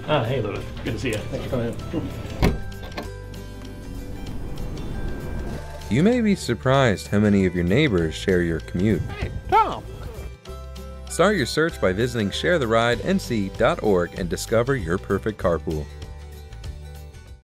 Ah, hey, Louis. Good to see you. Thanks for coming in. You may be surprised how many of your neighbors share your commute. Hey, Tom! Start your search by visiting sharetheridenc.org and discover your perfect carpool.